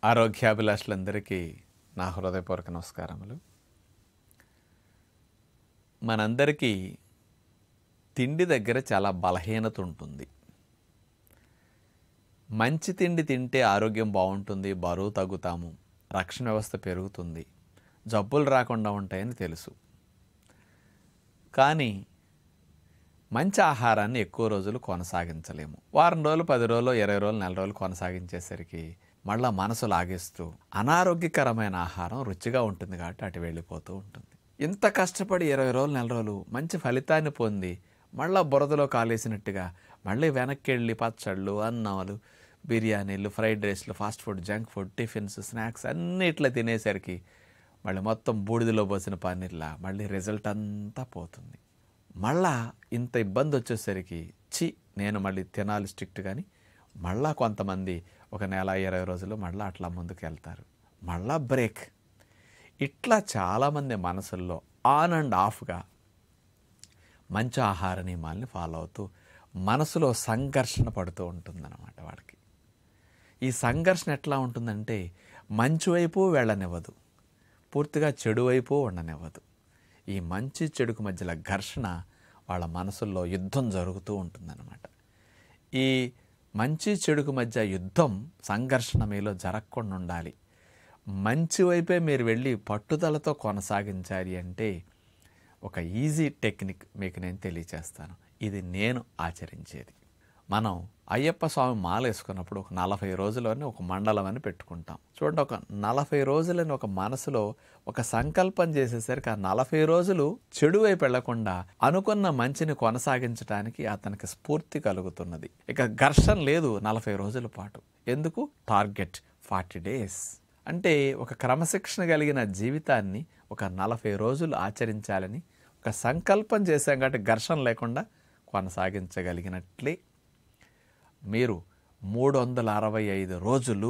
ఆరోగ్యాభిలాషులందరికీ నా హృదయపూర్వక నమస్కారములు. మనందరికీ తిండి దగ్గర చాలా బలహీనత ఉంటుంది. మంచి తిండి తింటే ఆరోగ్యం బాగుంటుంది, బరువు తగ్గుతాము, రక్షణ వ్యవస్థ పెరుగుతుంది, జబ్బులు రాకుండా ఉంటాయని తెలుసు. కానీ మంచి ఆహారాన్ని ఎక్కువ రోజులు కొనసాగించలేము. వారం రోజులు, 10 రోజులు, 20 రోజులు, నెల రోజులు కొనసాగించేసరికి మళ్ళా మనసు లాగేస్తూ అనారోగ్యకరమైన ఆహారం రుచిగా ఉంటుంది కాబట్టి అటు వెళ్ళిపోతూ ఉంటుంది. ఇంత కష్టపడి 20 రోజులు, నెల రోజులు మంచి ఫలితాన్ని పొంది మళ్ళీ బురదలో కాలేసినట్టుగా మళ్ళీ వెనక్కి వెళ్ళి పచ్చళ్ళు, అన్నాలు, బిర్యానీలు, ఫ్రైడ్ రైస్లు, fast food, junk food, tiffins, snacks అన్నీ ఇట్లా తినేసరికి మళ్ళీ మొత్తం బూడిదలో పోసిన పన్నీర్లా మళ్ళీ రిజల్ట్ అంతా పోతుంది. మళ్ళా ఇంత ఇబ్బంది వచ్చేసరికి నేను మళ్ళీ తినాలి స్ట్రిక్ట్. కానీ మళ్ళా కొంతమంది ఒక నెల 20 రోజులు మళ్ళీ అట్లా ముందుకు వెళ్తారు, మళ్ళా బ్రేక్. ఇట్లా చాలామంది మనసుల్లో ఆన్ అండ్ ఆఫ్గా మంచి ఆహార నియమాల్ని ఫాలో అవుతూ మనసులో సంఘర్షణ పడుతూ ఉంటుందన్నమాట వాడికి. ఈ సంఘర్షణ ఎట్లా ఉంటుందంటే మంచి వైపు వెళ్ళనివ్వదు, పూర్తిగా చెడు వైపు ఉండనివ్వదు. ఈ మంచి చెడుకు మధ్యలో ఘర్షణ వాళ్ళ మనసుల్లో యుద్ధం జరుగుతూ ఉంటుందన్నమాట. ఈ మంచి చెడుకు మధ్య యుద్ధం, సంఘర్షణ మీలో జరగకుండా ఉండాలి. మంచి వైపే మీరు వెళ్ళి పట్టుదలతో కొనసాగించాలి అంటే ఒక ఈజీ టెక్నిక్ మీకు నేను తెలియచేస్తాను. ఇది నేను ఆచరించేది. మనం అయ్యప్ప స్వామి మాల వేసుకున్నప్పుడు ఒక 40 రోజులని ఒక మండలం అని పెట్టుకుంటాం. చూడండి, ఒక 40 రోజులని ఒక మనసులో ఒక సంకల్పం చేసేసరికి ఆ 40 రోజులు చెడు వైపు వెళ్లకుండా అనుకున్న మంచిని కొనసాగించడానికి అతనికి స్ఫూర్తి కలుగుతున్నది. ఇక ఘర్షణ లేదు 40 రోజుల పాటు. ఎందుకు? Target 40 days. అంటే ఒక క్రమశిక్షణ కలిగిన జీవితాన్ని ఒక 40 రోజులు ఆచరించాలని ఒక సంకల్పం చేశాం కాబట్టి ఘర్షణ లేకుండా కొనసాగించగలిగినట్లే మీరు 365 రోజులు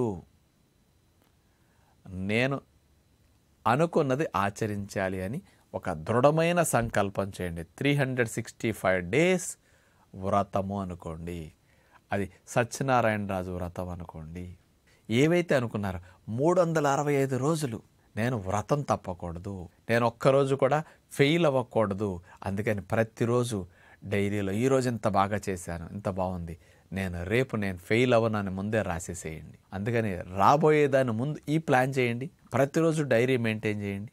నేను అనుకున్నది ఆచరించాలి అని ఒక దృఢమైన సంకల్పం చేయండి. 365 days వ్రతము అనుకోండి, అది సత్యనారాయణ రాజు వ్రతం అనుకోండి. ఏవైతే అనుకున్నారో 365 రోజులు నేను వ్రతం తప్పకూడదు, నేను ఒక్కరోజు కూడా ఫెయిల్ అవ్వకూడదు. అందుకని ప్రతిరోజు డైరీలో ఈరోజు ఇంత బాగా చేశాను, ఇంత బాగుంది, రేపు నేను ఫెయిల్ అవ్వనని ముందే రాసేసేయండి. అందుకని రాబోయేదాన్ని ముందు ఈ ప్లాన్ చేయండి. ప్రతిరోజు డైరీ మెయింటైన్ చేయండి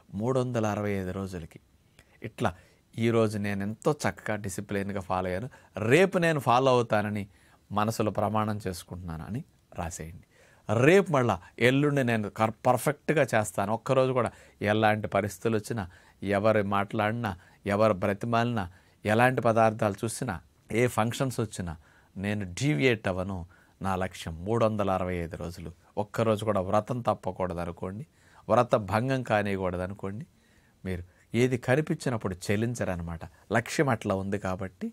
365 రోజులకి. ఇట్లా ఈరోజు నేను ఎంతో చక్కగా డిసిప్లిన్గా ఫాలో అయ్యాను, రేపు నేను ఫాలో అవుతానని మనసులో ప్రమాణం చేసుకుంటున్నాను అని రాసేయండి. రేపు మళ్ళా ఎల్లుండి నేను పర్ఫెక్ట్గా చేస్తాను. ఒక్కరోజు కూడా ఎలాంటి పరిస్థితులు వచ్చినా, ఎవరు మాట్లాడినా, ఎవరు బ్రతిమాలినా, ఎలాంటి పదార్థాలు చూసినా, ఏ ఫంక్షన్స్ వచ్చినా నేను డీవియేట్ అవ్వను. నా లక్ష్యం 365 రోజులు. ఒక్కరోజు కూడా వ్రతం తప్పకూడదు అనుకోండి, వ్రత భంగం కానియకూడదు అనుకోండి. మీరు ఏది కనిపించినప్పుడు చెల్లించరనమాట. లక్ష్యం అట్లా ఉంది కాబట్టి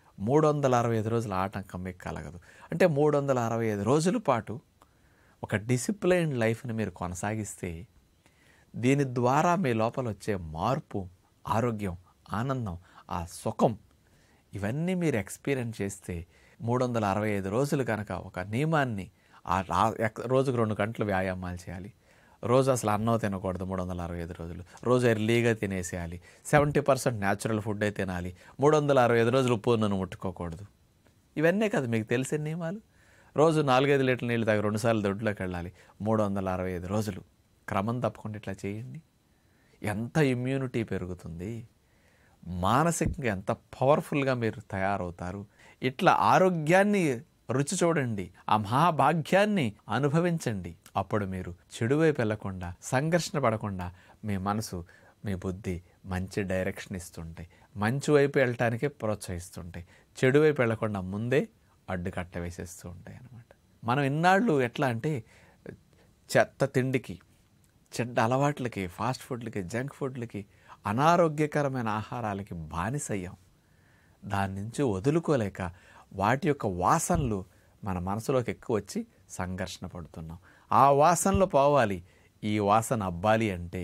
365 రోజుల ఆటంకం మీకు కలగదు. అంటే 365 రోజుల పాటు ఒక డిసిప్లైన్డ్ లైఫ్ని మీరు కొనసాగిస్తే దీని ద్వారా మీ లోపల వచ్చే మార్పు, ఆరోగ్యం, ఆనందం, ఆ సుఖం ఇవన్నీ మీరు ఎక్స్పీరియన్స్ చేస్తే 365 రోజులు కనుక ఒక నియమాన్ని, రోజుకు 2 గంటలు వ్యాయామాలు చేయాలి, రోజు అసలు అన్నం తినకూడదు 365 రోజులు, రోజు ఎర్లీగా తినేసేయాలి, 70% న్యాచురల్ ఫుడ్డే తినాలి, 365 రోజులు ఉప్పు నూనె ముట్టుకోకూడదు. ఇవన్నీ కదా మీకు తెలిసిన నియమాలు. రోజు 4-5 లీటర్ల నీళ్ళు తాగి 2 సార్లు దొడ్లోకి వెళ్ళాలి 365 రోజులు. క్రమం తప్పకుండా ఇట్లా చేయండి. ఎంత ఇమ్యూనిటీ పెరుగుతుంది, మానసికంగా ఎంత పవర్ఫుల్గా మీరు తయారవుతారు. ఇట్లా ఆరోగ్యాన్ని రుచి చూడండి, ఆ మహాభాగ్యాన్ని అనుభవించండి. అప్పుడు మీరు చెడు వైపు వెళ్లకుండా, సంఘర్షణ పడకుండా మీ మనసు, మీ బుద్ధి మంచి డైరెక్షన్ ఇస్తుంటాయి, మంచి వైపు వెళ్ళటానికే ప్రోత్సహిస్తుంటాయి. చెడు వైపు వెళ్లకుండా ముందే అడ్డుకట్ట వేసేస్తూ ఉంటాయి అన్నమాట. మనం ఇన్నాళ్ళు ఎట్లా అంటే చెత్త తిండికి, చెడ్డ అలవాట్లకి, ఫాస్ట్ ఫుడ్లకి, జంక్ ఫుడ్లకి, అనారోగ్యకరమైన ఆహారాలకి బానిసయ్యాం. దాని నుంచి వదులుకోలేక వాటి యొక్క వాసనలు మన మనసులోకి ఎక్కువ వచ్చి సంఘర్షణ పడుతున్నాం. ఆ వాసనలో పోవాలి. ఈ వాసన అబ్బాలి అంటే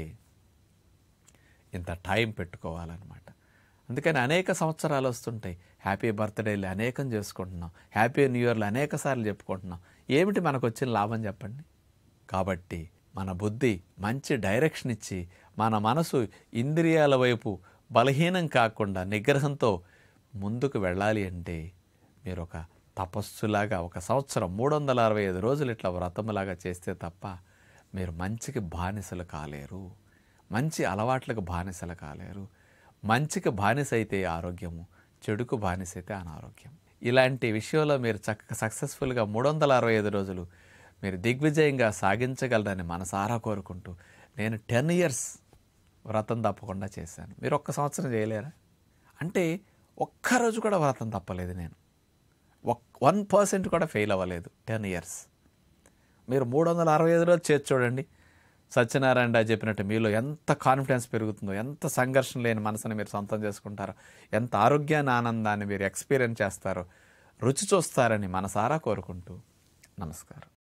ఇంత టైం పెట్టుకోవాలన్నమాట. అందుకని అనేక సంవత్సరాలు వస్తుంటాయి. హ్యాపీ బర్త్డేలు అనేకం చేసుకుంటున్నాం, హ్యాపీ న్యూ ఇయర్లు అనేక సార్లు చెప్పుకుంటున్నాం. ఏమిటి మనకు వచ్చిన లాభం చెప్పండి? కాబట్టి మన బుద్ధి మంచి డైరెక్షన్ ఇచ్చి మన మనసు ఇంద్రియాల వైపు బలహీనం కాకుండా నిగ్రహంతో ముందుకు వెళ్ళాలి అంటే మీరు ఒక తపస్సులాగా 1 సంవత్సరం 365 రోజులు ఇట్లా వ్రతములాగా చేస్తే తప్ప మీరు మంచికి బానిసలు కాలేరు, మంచి అలవాట్లకు బానిసలు కాలేరు. మంచికి బానిస అయితే ఆరోగ్యము, చెడుకు బానిస అయితే అనారోగ్యం. ఇలాంటి విషయంలో మీరు చక్కగా సక్సెస్ఫుల్గా 365 రోజులు మీరు దిగ్విజయంగా సాగించగలరని మనసారా కోరుకుంటూ, నేను 10 ఇయర్స్ వ్రతం తప్పకుండా చేశాను. మీరు 1 సంవత్సరం చేయలేరా? అంటే ఒక్కరోజు కూడా వ్రతం తప్పలేదు నేను. 1% కూడా ఫెయిల్ అవ్వలేదు 10 ఇయర్స్. మీరు 365 రోజులు చేసి చూడండి. సత్యనారాయణ రాజు చెప్పినట్టు మీలో ఎంత కాన్ఫిడెన్స్ పెరుగుతుందో, ఎంత సంఘర్షణ లేని మనసుని మీరు సొంతం చేసుకుంటారో, ఎంత ఆరోగ్యాన్ని ఆనందాన్ని మీరు ఎక్స్పీరియన్స్ చేస్తారో, రుచి చూస్తారని మనసారా కోరుకుంటూ నమస్కారం.